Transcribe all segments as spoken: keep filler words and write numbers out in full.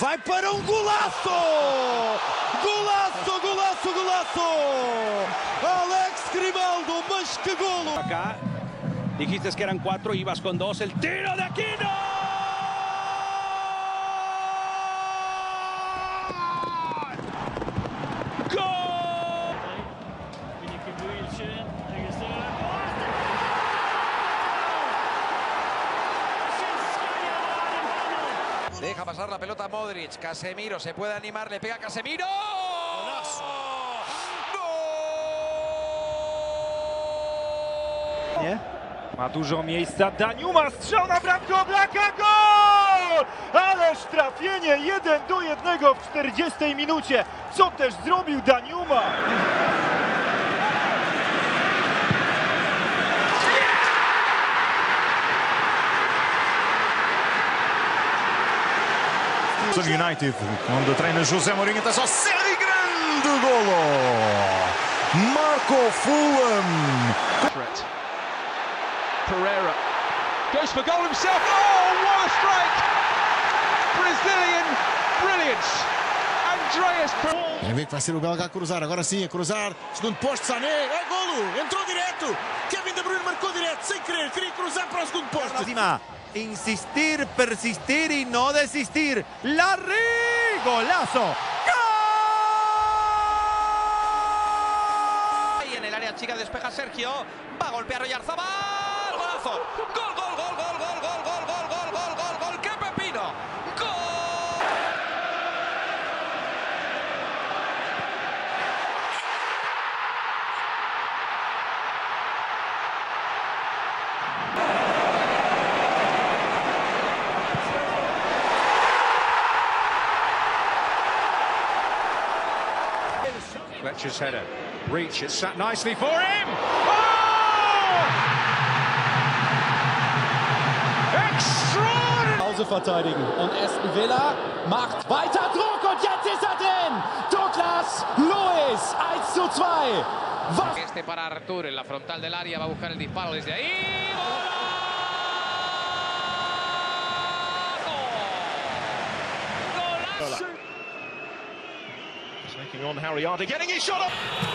Vai para um golaço! Golaço, golaço, golaço! Alex Grimaldo, mas que golo! Acá dijiste que eran cuatro, ibas con dos, el tiro de Aquino. ¡Gol! Deja pasar la pelota a Modric. Casemiro se puede animar, le pega Casemiro. Nie? Ma dużo miejsca. Daniuma, strzał na bramkę Oblaka, gol! Ależ trafienie jeden do jednego w czterdziestej minucie. Co też zrobił Daniuma? United, quando treina José Mourinho, está só série grande golo! Marco Fulham! Pereira goes for goal himself. Oh, what a strike! Brazilian brilliance. Andreas Pereira. Quer ver que vai ser o belga a cruzar, agora sim, a cruzar. Segundo posto, Sané, é golo! Entrou direto! Kevin De Bruyne marcou direto, sem querer, queria cruzar para o segundo posto. Insistir, persistir y no desistir. Larry, golazo. ¡Gol! Y en el área chica despeja Sergio. Va a golpear Oyarzabal. Golazo. Gol, gol, gol, gol, gol, gol, gol, gol, gol, gol, gol, gol. ¡Qué pepino! ¡Gol! Fletcher's header. Reach, it's sat nicely for him. Oh! Extraordinary! Pause verteidigen und Aston Villa macht weiter Druck und jetzt ist er drin. Douglas Luiz, eins zu zwei. Was? Este para Artur en la frontal del área, va a buscar el disparo desde ahí. ¡Golazo! Taking on Harry Arter, getting his shot up.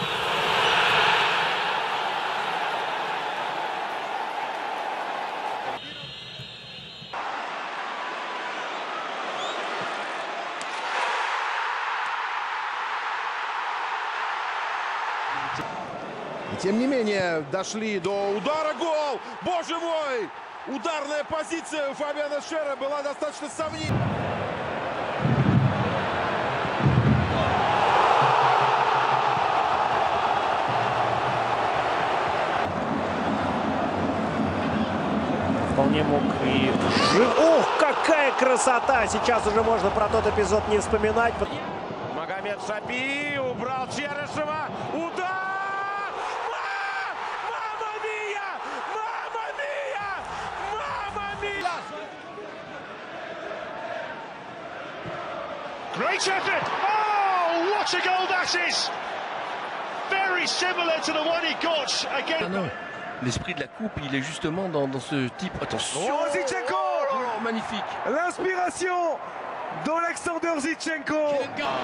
И тем не менее дошли до удара, гол! Боже мой! Ударная позиция у Фабиана Шера была достаточно сомнительной. Вполне мог и жив... Ох, какая красота! Сейчас уже можно про тот эпизод не вспоминать. Магомед Шапи убрал Черышева. Удар! Мама мия! Мама мия! Мама мия! Great effort! Oh, what a goal that is! Very similar to the one he got again. L'esprit de la coupe, il est justement dans, dans ce type. Attention! Oh, Zinchenko! Oh, magnifique! L'inspiration d'Alexander Zinchenko!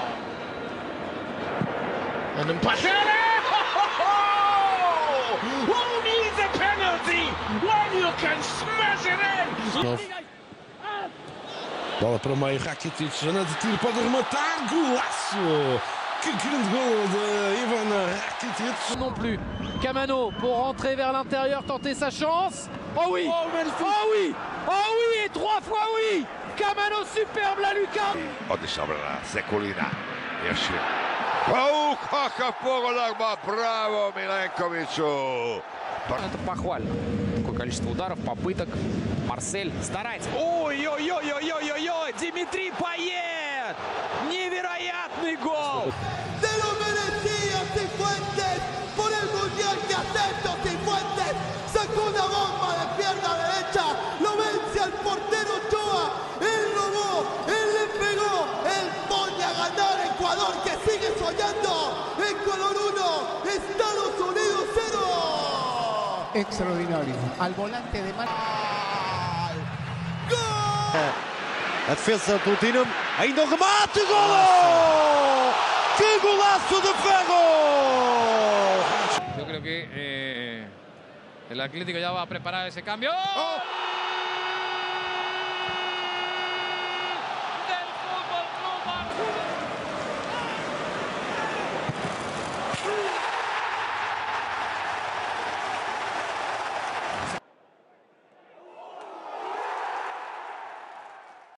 And then pass it! Who needs a penalty when you can smash it in? Bola para o meio, Rakitic, Fernando tiro, pode rematar, golaço! Que grande gol de Ivan Rakitic! Non plus. Camano pour rentrer vers l'intérieur, tenter sa chance. Oh oui! Oh, magnifique! Oh oui! Oh oui! Et trois fois oui! Camano superbe la lucarne! Otišao na Sekulina. Još je. Oh, kakav pogodak, bravo Milenkoviću! Это похвально. Такое количество ударов, попыток. Марсель старается. Ой-ой-ой-ой-ой-ой! Димитрий Пайет! Невероятный гол! ¡Se lo merecía Cifuentes! ¡Por el mundial que acepto Cifuentes! ¡Sacó una bomba de pierna derecha! ¡Lo vence al portero Ochoa! ¡Él robó! ¡Él le pegó! ¡Él pone a ganar Ecuador que sigue soñando! ¡Ecuador uno! ¡Estados Unidos cero! Extraordinario. Al volante de Mar... A defesa do Dinamo Ainda o remate, golo! Que golaço de Ferro! Yo creo que eh, el Atlético ya va a preparar ese cambio. ¡Oh!